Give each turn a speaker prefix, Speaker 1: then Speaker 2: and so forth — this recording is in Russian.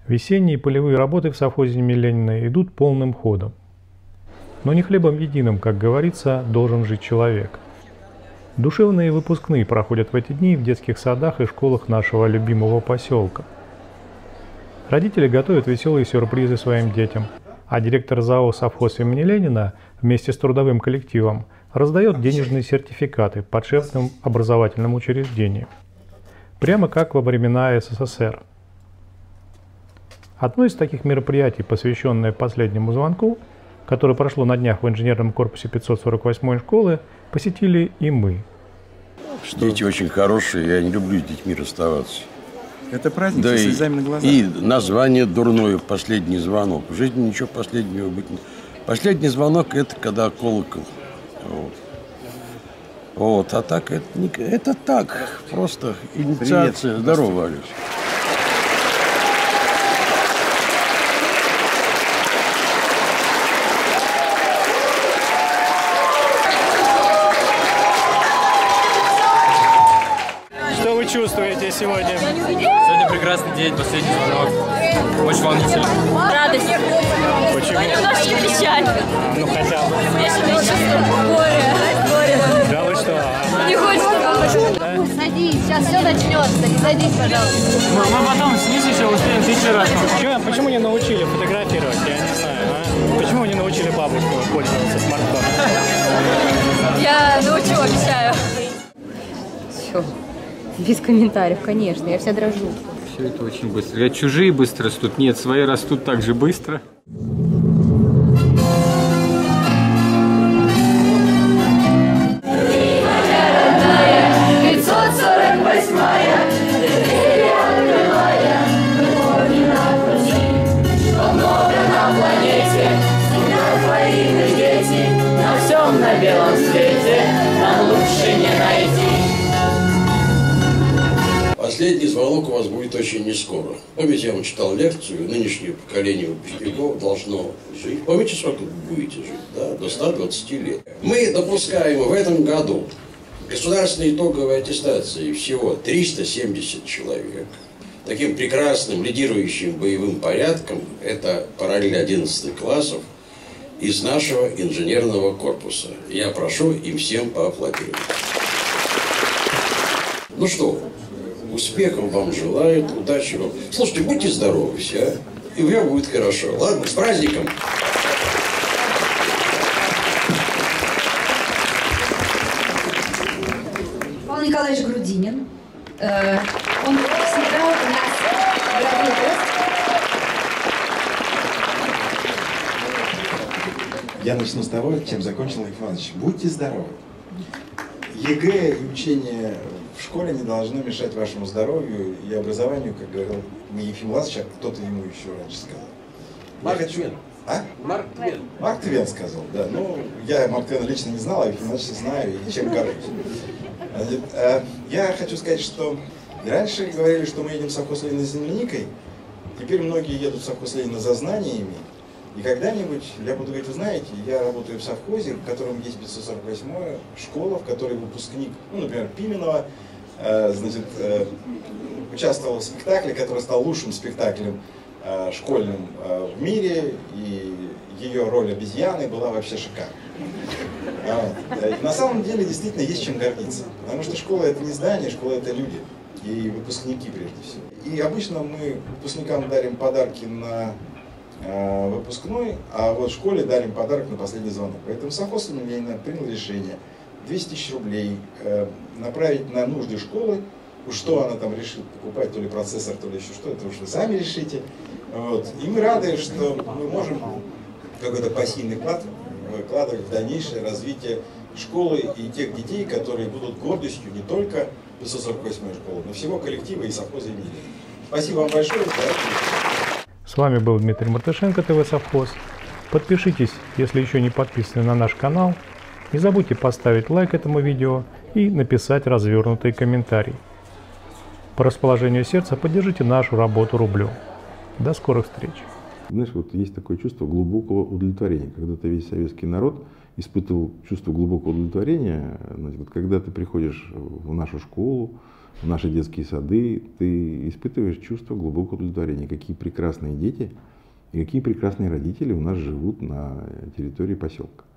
Speaker 1: Весенние полевые работы в совхозе имени Ленина идут полным ходом. Но не хлебом единым, как говорится, должен жить человек. Душевные выпускные проходят в эти дни в детских садах и школах нашего любимого поселка. Родители готовят веселые сюрпризы своим детям, а директор ЗАО «Совхоз имени Ленина» вместе с трудовым коллективом раздает денежные сертификаты подшефным образовательным учреждениям, прямо как во времена СССР. Одно из таких мероприятий, посвященное последнему звонку, которое прошло на днях в инженерном корпусе 548-й школы, посетили и мы.
Speaker 2: Дети очень хорошие, я не люблю с детьми расставаться.
Speaker 3: Это праздник,
Speaker 2: да,
Speaker 3: со слезами на глазах.
Speaker 2: И название дурное «Последний звонок». В жизни ничего последнего быть не... Последний звонок – это когда колокол. Вот. А так, это так, просто инициация. Привет. Здорово, Алекс.
Speaker 1: Что вы чувствуете сегодня?
Speaker 4: Сегодня прекрасный день, последний звонок. Очень волнительно.
Speaker 5: Радость.
Speaker 1: Почему?
Speaker 5: Немножечко печаль.
Speaker 1: Ну хотя бы.
Speaker 5: Смешанные чувства. Горе.
Speaker 1: Да вы что?
Speaker 5: Не хочется.
Speaker 1: Да?
Speaker 5: Садись, сейчас все начнется. Не садись, пожалуйста.
Speaker 4: Мы потом снизу еще успеем 1000 раз.
Speaker 1: Почему не научили фотографировать? Я не знаю. А? Почему не научили бабушку пользоваться смартфоном?
Speaker 5: Я научу, обещаю.
Speaker 6: Все. Без комментариев, конечно. Я вся дрожу.
Speaker 4: Все это очень быстро. Я чужие быстро растут. Нет, свои растут так же быстро.
Speaker 7: На белом свете нам лучше не найти.
Speaker 2: Последний звонок у вас будет очень не скоро. Помните, я вам читал лекцию, нынешнее поколение выпускников должно жить. Помните, сколько вы будете жить? Да? До 120 лет. Мы допускаем в этом году государственной итоговой аттестации всего 370 человек. Таким прекрасным лидирующим боевым порядком это параллель 11 классов из нашего инженерного корпуса. Я прошу им всем поаплодировать. Ну что, успехов вам желают, удачи вам. Слушайте, будьте здоровы все, и у меня будет хорошо. Ладно, с праздником!
Speaker 8: Павел Николаевич Грудинин. Он всегда у нас дорогой гость.
Speaker 3: Я начну с того, чем закончил Лев Иванович. Будьте здоровы. ЕГЭ и учение в школе не должно мешать вашему здоровью и образованию, как говорил не Ефим Власович, а кто-то ему еще раньше сказал.
Speaker 2: Марк Твен.
Speaker 3: А?
Speaker 2: Марк Твен.
Speaker 3: Марк Твен сказал, да. Ну, я Марк Твена лично не знал, а Ефим Власовича знаю и чем горжусь. Я хочу сказать, что раньше говорили, что мы едем в совхоз Ленина за земляникой, теперь многие едут в совхоз Ленина за знаниями. И когда-нибудь я буду говорить, вы знаете, я работаю в совхозе, в котором есть 548-я школа, в которой выпускник, ну, например, Пименова, участвовал в спектакле, который стал лучшим спектаклем школьным в мире, и ее роль обезьяны была вообще шикарна. На самом деле действительно есть чем гордиться, потому что школа это не здание, школа это люди, и выпускники прежде всего. И обычно мы выпускникам дарим подарки на выпускной, а вот в школе дарим подарок на последний звонок. Поэтому совхоз имени Ленина принял решение 200 000 рублей направить на нужды школы. Что она там решит покупать, то ли процессор, то ли еще что, это уж вы сами решите. Вот. И мы рады, что мы можем какой-то пассивный вклад вкладывать в дальнейшее развитие школы и тех детей, которые будут гордостью не только 548-й школы, но всего коллектива и совхоза имени Ленина. Спасибо вам большое.
Speaker 1: С вами был Дмитрий Мартышенко, ТВ Совхоз. Подпишитесь, если еще не подписаны на наш канал. Не забудьте поставить лайк этому видео и написать развернутый комментарий. По расположению сердца поддержите нашу работу рублем. До скорых встреч!
Speaker 9: Знаешь, вот есть такое чувство глубокого удовлетворения, когда ты весь советский народ испытывал чувство глубокого удовлетворения. Значит, вот когда ты приходишь в нашу школу, в наши детские сады, ты испытываешь чувство глубокого удовлетворения. Какие прекрасные дети и какие прекрасные родители у нас живут на территории поселка.